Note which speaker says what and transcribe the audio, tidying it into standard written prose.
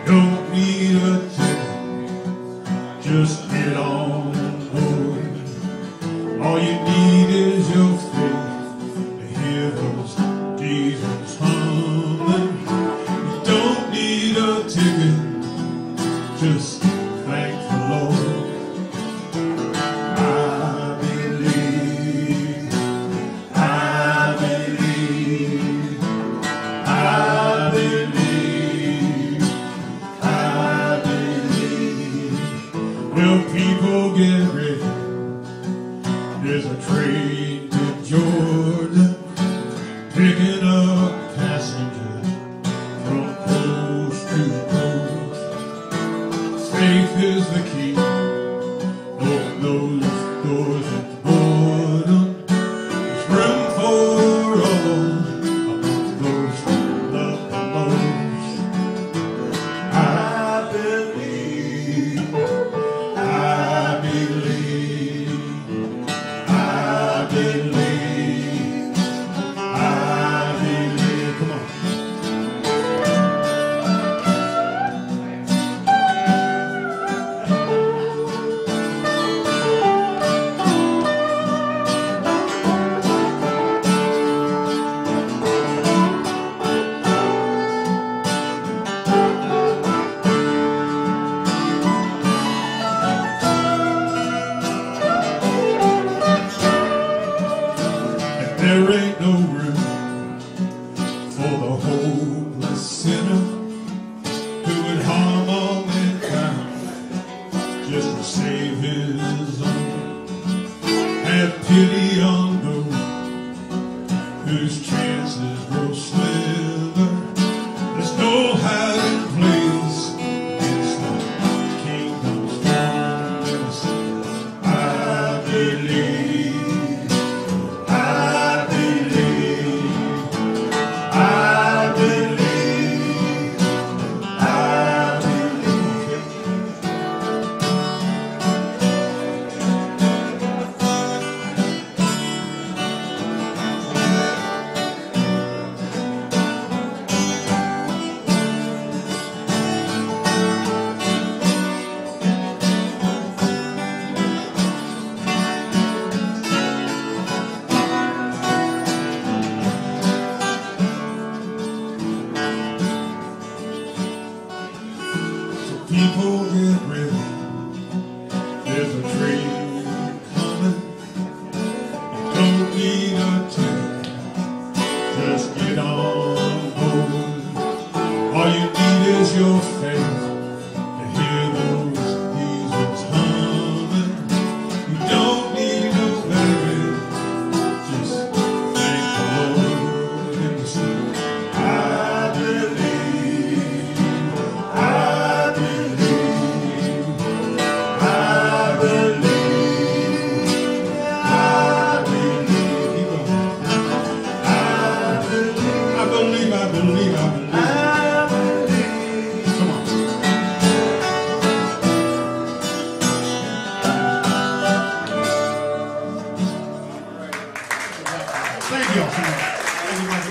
Speaker 1: Don't need a ticket, just get on board. All you need is your faith to hear those diesels humming. You don't need a ticket, just thank the Lord. I believe, I believe, I believe, I believe. Well, people get ready. There's a train to Jordan, picking up passengers from coast to coast. Faith is the key. Open those doors and board them. There's room for all among those who love the most. I believe, I believe, I believe, I believe. Come on. There ain't no room for the hopeless sinner who would harm all mankind just to save his own. Have pity on Boone, whose chances grow slimmer. There's no hiding place against the kingdom's throne. I believe, I believe, I believe, I believe. People get ready. There's a train coming. You don't need a ticket, just get on board. All you need is your faith to hear those diesels humming. You don't need no baggage, just thank the Lord and you say, I believe, I believe, I believe, I believe. I believe, I believe, I believe. Come on. Thank you all so much.